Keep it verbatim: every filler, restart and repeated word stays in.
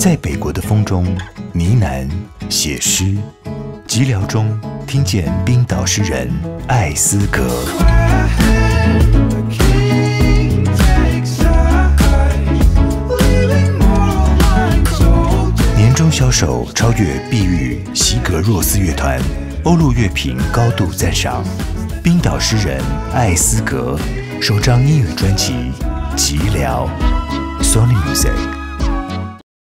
在北国的风中呢喃写诗，寂寥中听见冰岛诗人艾斯格。年终销售超越碧玉席格若斯乐团，欧陆乐评高度赞赏。冰岛诗人艾斯格首张英语专辑《寂寥》 ，Sony Music。